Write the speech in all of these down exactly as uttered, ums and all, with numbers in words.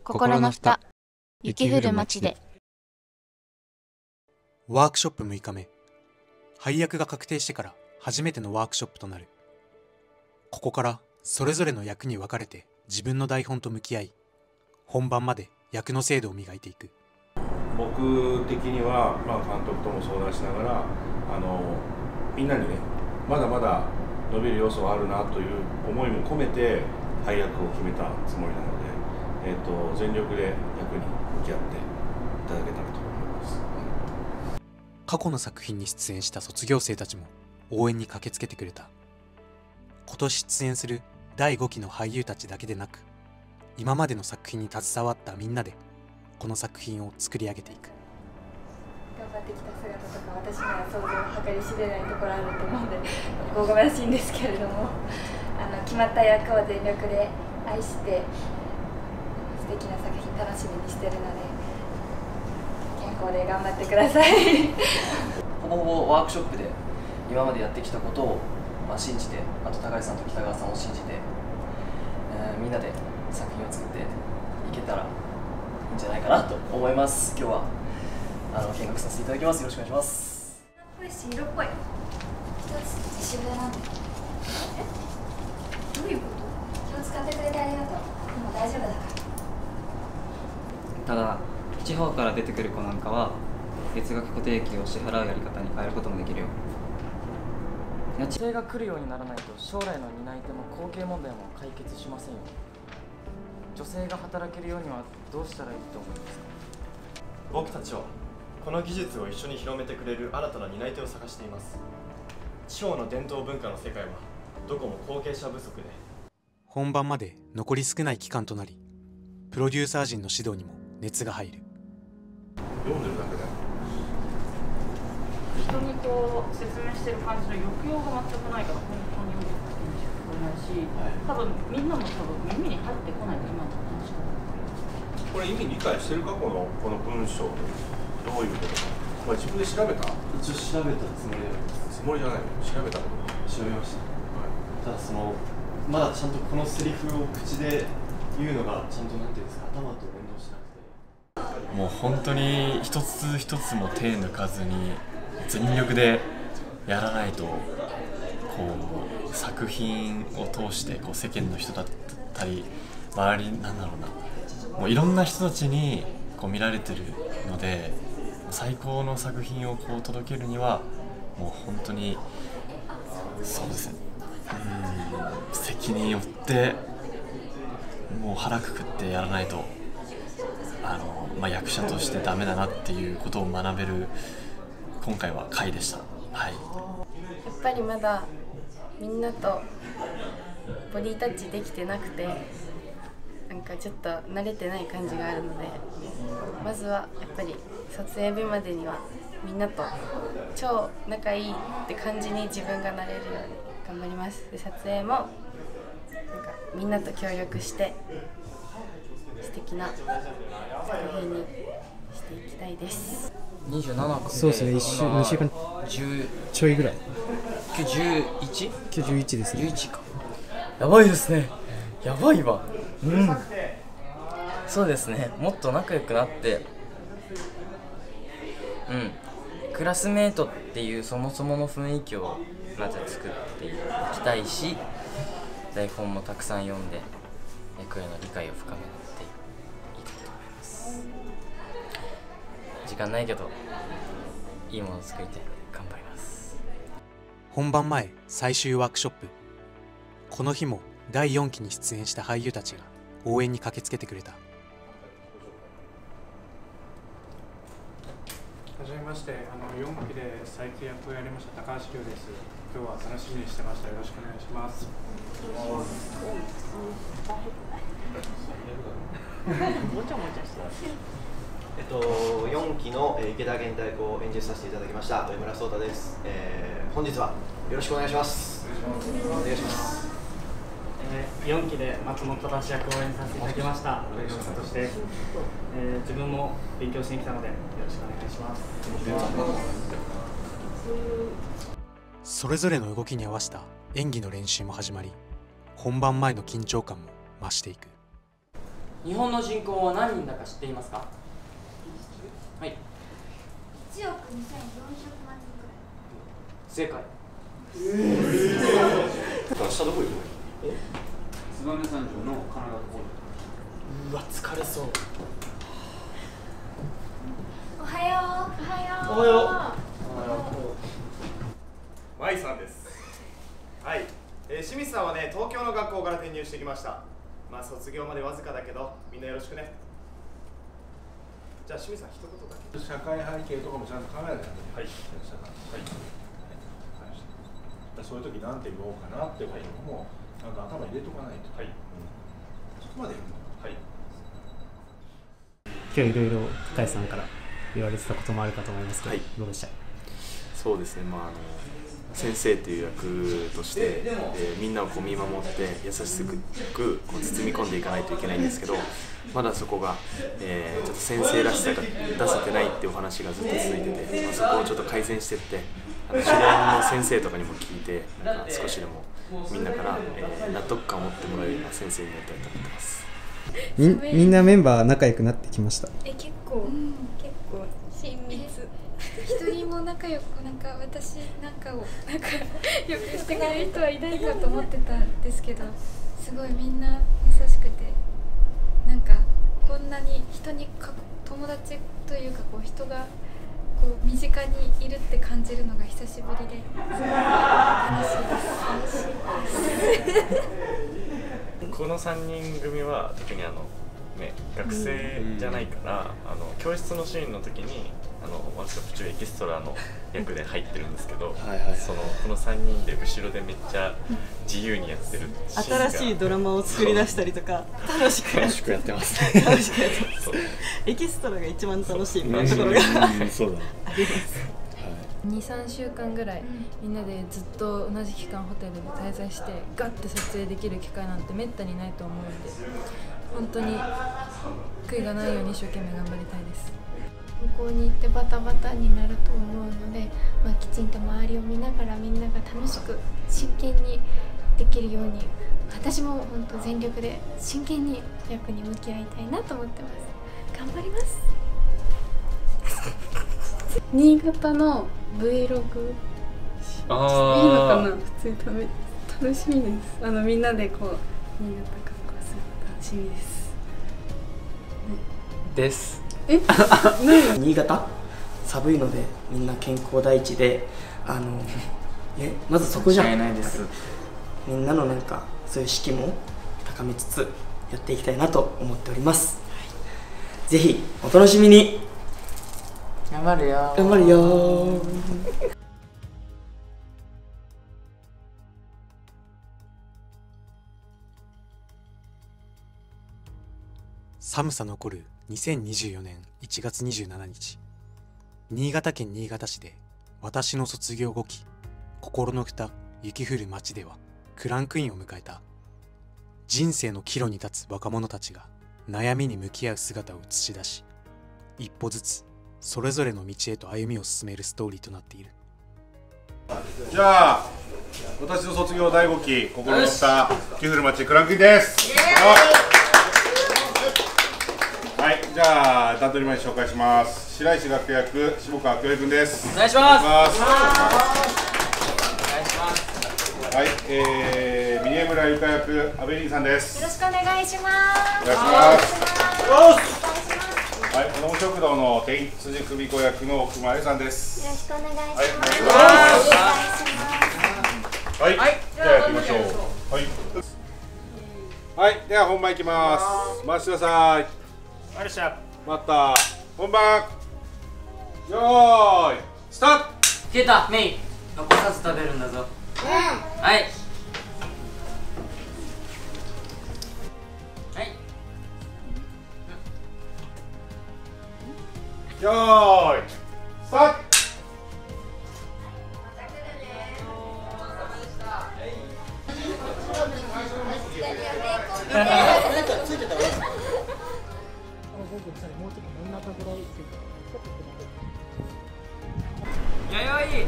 心の蓋、雪降る街で。 ワークショップむいかめ、配役が確定してから初めてのワークショップとなる。ここからそれぞれの役に分かれて自分の台本と向き合い、本番まで役の精度を磨いていく。 僕的には、まあ、監督とも相談しながらあのみんなにね、まだまだ伸びる要素はあるなという思いも込めて配役を決めたつもりなので、えー、と全力で役に向き合っていただけたらと思います。 過去の作品に出演した卒業生たちも応援に駆けつけてくれた。今年出演するだいごきの俳優たちだけでなく、今までの作品に携わったみんなでこの作品を作り上げていく。 頑張ってきた姿とか私には想像を計り知れないところあると思うのでおこがましいんですけれども、あの決まった役を全力で愛して素敵な作品楽しみにしてるので、健康で頑張ってくださいほぼほぼワークショップで今までやってきたことを、まあ、信じて、あと高橋さんと北川さんを信じて、えー、みんなで作品を作っていけたらいいんじゃないかなと思います。今日はあの見学させていただきます。よろしくお願いします。 ぽいし色っぽい。一つ渋谷なんで。え？どういうこと？気を使ってくれてありがとう。もう大丈夫だから。 ただ地方から出てくる子なんかは月額固定費を支払うやり方に変えることもできるよ。 女性が来るようにならないと将来の担い手も後継問題も解決しませんよ。女性が働けるようにはどうしたらいいと思いますか？ 僕たちはこの技術を一緒に広めてくれる新たな担い手を探しています。地方の伝統文化の世界はどこも後継者不足で、 本番まで残り少ない期間となり、プロデューサー陣の指導にも熱が入る。 読んでるだけだよ。 人にこう説明してる感じの抑揚が全くないから本当に読んでるって聞こえないし、多分みんなも多分耳に入ってこないと今の話が。 これ意味理解してるか、このこの文章どういうことか。まあ、自分で調べた一応調べたつもりではあります。 つもりじゃないの、調べたこと。 調べました、はい、ただそのまだちゃんとこのセリフを口で言うのがちゃんとなんていうんですか、頭と連動しなくて、もう本当に一つ一つも手抜かずに全力でやらないと、こう作品を通してこう世間の人だったり周りなんだろうな、もういろんな人たちにこう見られてるので、最高の作品をこう届けるにはもう本当にそうですね、うん、責任を負ってもう腹くくってやらないと、あの、まあ、役者としてダメだなっていうことを学べる今回は回でした。はい、やっぱりまだみんなとボディタッチできてなくて、なんかちょっと慣れてない感じがあるので、まずはやっぱり撮影日までにはみんなと超仲いいって感じに自分がなれるように頑張ります。で撮影もなんかみんなと協力して素敵な作品にしていきたいです。 にじゅうなな組で、 そうですね、いっしゅうにしゅうかんじゅうちょいぐらい。 きゅうじゅういち？ きゅうじゅういちですね。 じゅういちか。やばいですね。やばいわ。うん。そうですね。もっと仲良くなって、うん。クラスメートっていうそもそもの雰囲気をまず作っていきたいし、台本もたくさん読んで役への理解を深めていきたいと思います。時間ないけどいいものを作りたいので頑張ります。 本番前最終ワークショップ。この日もだいよんきに出演した俳優たちが応援に駆けつけてくれた。 はじめまして、あのよんきで再起役をやりました高橋亮です。今日は楽しみにしてました。よろしくお願いします。 もちゃもちゃしてます。 えっと、よんきの池田源太役を演じさせていただきました上村壮太です。えー、本日はよろしくお願いします。お願いします。 えー、よんきで松本正役を演じさせていただきました上村聡です。えー、自分も勉強しに来たのでよろしくお願いします。 それぞれの動きに合わせた演技の練習も始まり、本番前の緊張感も増していく。 日本の人口は何人だか知っていますか？はい。 いちおくにせんよんひゃくまんにんくらい。 正解。 えー、下どこ行くの？え？ 燕三条の神奈川ホール。 うわ、疲れそう。 おはよう。おはよう。 おはよう。 マイさんです。はい、えー、清水さんはね、東京の学校から転入してきました。まあ卒業までわずかだけど、みんなよろしくね。じゃあ清水さん一言だけ。 社会背景とかもちゃんと考えないとね。はい。社会。はい。そういう時なんて言おうかなってことも、ちゃんと頭入れとかないと。はい。うん、そこまで言うの。はい。 今日いろいろ高橋さんから言われてたこともあるかと思いますけど、はい、どうでした？ そうですね、まあ、あの先生という役として、えー、みんなをこう見守って優しくこう包み込んでいかないといけないんですけど、まだそこが、えー、ちょっと先生らしさが出せてないっていうお話がずっと続いてて、まあ、そこをちょっと改善していって、あの主任の先生とかにも聞いて、なんか少しでもみんなから、えー、納得感を持ってもらえるような先生になりたいと思ってます。 み, みんなメンバー仲良くなってきました。 え、結構、うん、結構親密。一人も仲良く、なんか私なんかを仲良くしてくれる人はいないかと思ってたんですけど、すごいみんな優しくて、なんかこんなに人にか友達というかこう人がこう身近にいるって感じるのが久しぶりで、すごい楽しいです。楽しいです。 このさんにん組は特にあの、ね、学生じゃないから、あの教室のシーンの時にあのワークショップ中エキストラの役で入ってるんですけど、そのこのさんにんで後ろでめっちゃ自由にやってるシーンが、 新しいドラマを作り出したりとか楽しく楽しくやってますね。 楽しくやってますエキストラが一番楽しいみたいなところがあります。 にさんしゅうかんぐらいみんなでずっと同じ期間ホテルで滞在してガッて撮影できる機会なんてめったにないと思うので、本当に悔いがないように一生懸命頑張りたいです。 向こうに行ってバタバタになると思うので、まあ、きちんと周りを見ながらみんなが楽しく真剣にできるように、私も本当全力で真剣に役に向き合いたいなと思ってます。頑張ります。新潟の Vlog あいいのかな。普通に食べ楽しみです。あのみんなでこう新潟観光するの楽しみです、 ね、ですえ新潟寒いのでみんな健康第一で、あの、ね、まずそこじゃん。ないです。みんなのなんかそういう士気も高めつつやっていきたいなと思っております、はい、ぜひお楽しみに。 頑張るよ頑張るよ。 寒さ残るにせんにじゅうよねんいちがつにじゅうしちにち、新潟県新潟市で私の卒業後期心の蓋雪降る街ではクランクインを迎えた。人生の岐路に立つ若者たちが悩みに向き合う姿を映し出し、一歩ずつそれぞれの道へと歩みを進めるストーリーとなっている。 じゃあ私の卒業だいごき心の蓋雪降る街クランクインです。はい、じゃあ段取り前に紹介します。白石学役下川恭平君です。 お願いします。 お願いします。はい、えー、峰村ゆか役阿部凛さんです。 よろしくお願いします。 お願いします。はい、子ども食堂の店員辻久美子役の奥間恵さんです。 よろしくお願いします。 はい、はい、じゃあやってみましょう。はい、はい、では本番いきます。回してください。 ありました。 待った。本番。よーい、スタート。 ケイタ、メイ、残さず食べるんだぞ。うん。はい。はい。 よーい、スタート。 ついてた。 弥生、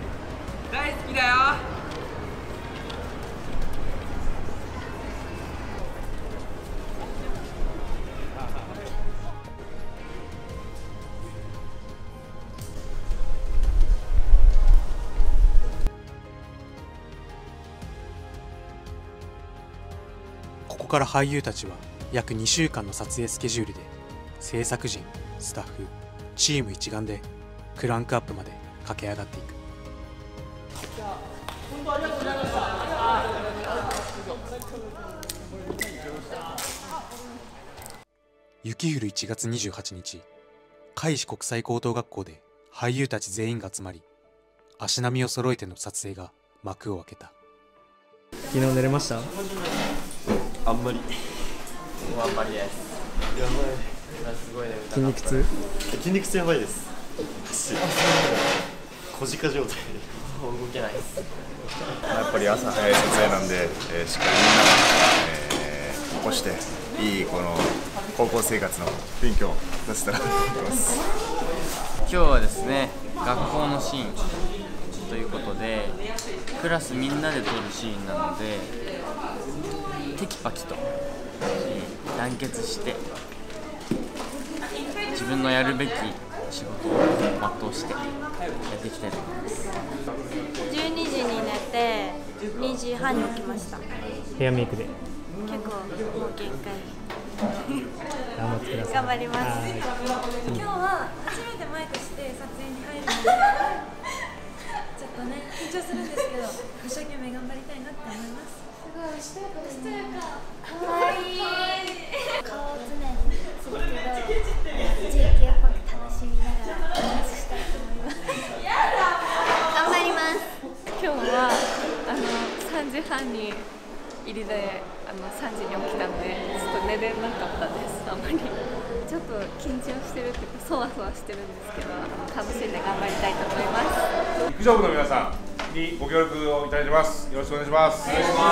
大好きだよ。 から俳優たちは約にしゅうかんの撮影スケジュールで制作陣、スタッフ、チーム一丸でクランクアップまで駆け上がっていく。 本当ありがとうございました。 雪降るいちがつにじゅうはちにち、海士国際高等学校で俳優たち全員が集まり、足並みを揃えての撮影が幕を開けた。 昨日寝れました？ あんまり。 もうあんまりです。 やばい。 すごいね。 筋肉痛？ 筋肉痛やばいです。小鹿状態。 もう動けないです。 やっぱり朝早い撮影なんで、えー、しっかりみんなが、えー、起こしていいこの高校生活の雰囲気を出せたらと思います。 今日はですね、学校のシーンということでクラスみんなで撮るシーンなので、テキパキと団結して自分のやるべき仕事を全うしてやっていきたいと思います。 じゅうにじに寝てにじはんに起きました。 ヘアメイクで結構もう限界頑張ってください。 頑張ります。 今日は初めてマイクして撮影に入るのでちょっとね緊張するんですけど一生懸命頑張りたいなって思います。 すごいしとやかですね。かわいい。顔を常にするけど ジェーケー っぽく楽しみながらダンスしたいと思います。頑張ります。 今日はあのさんじはんに入りであのさんじに起きたのでちょっと寝れなかったです。あんまりちょっと緊張してるっていうかそわそわしてるんですけど、楽しんで頑張りたいと思います。 陸上部の皆さんにご協力をいただいてます。よろしくお願いします。お願いします。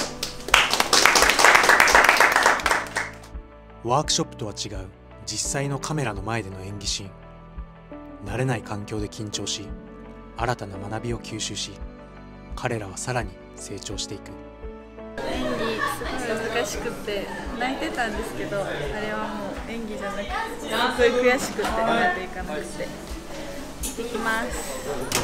ワークショップとは違う実際のカメラの前での演技シーン。慣れない環境で緊張し、新たな学びを吸収し、彼らはさらに成長していく。 演技すごい難しくて泣いてたんですけど、あれはもう演技じゃなくてすごい悔しくてうまくいかなくて。行ってきます。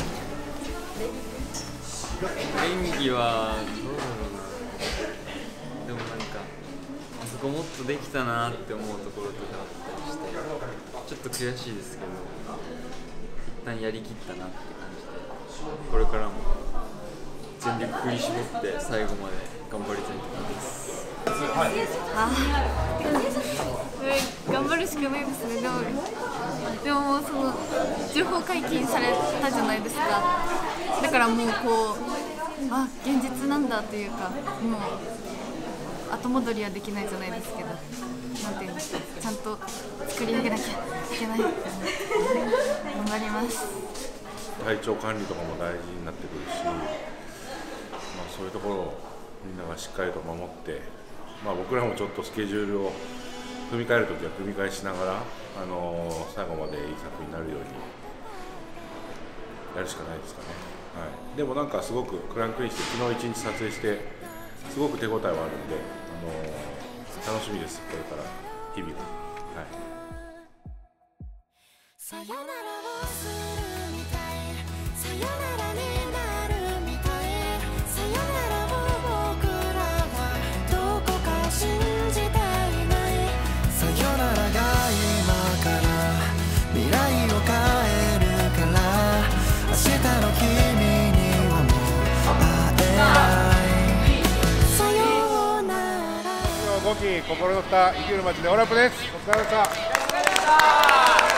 演技はどうだろうな。でもなんかあそこもっとできたなって思うところとかあったりして、ちょっと悔しいですけど、一旦やりきったなって感じで、これからも全力振り絞って最後まで頑張りたいと思います。 あ、頑張るしかないですね。でも、でももうその情報解禁されたじゃないですか。だからもうこう、あ、現実なんだというか、もう後戻りはできないじゃないですけど、なんていうんですか、ちゃんと作り上げなきゃいけないって思って頑張ります。 体調管理とかも大事になってくるし、まあ、そういうところをみんながしっかりと守って、まあ、僕らもちょっとスケジュールを組み替えるときは組み替えしながら、あのー、最後までいい作品になるようにやるしかないですかね。はい、でもなんかすごくクランクインして昨日一日撮影してすごく手応えはあるんで、あのー、楽しみです。これから日々が。はい。さよならをするみたい、さよならになるみたい、さよならを僕らはどこか信じていない、さよならが今から未来を変えるから、明日の君にはもう会えない、さよなら。ごき心の蓋生きる街でオラップです。お疲れ様でした。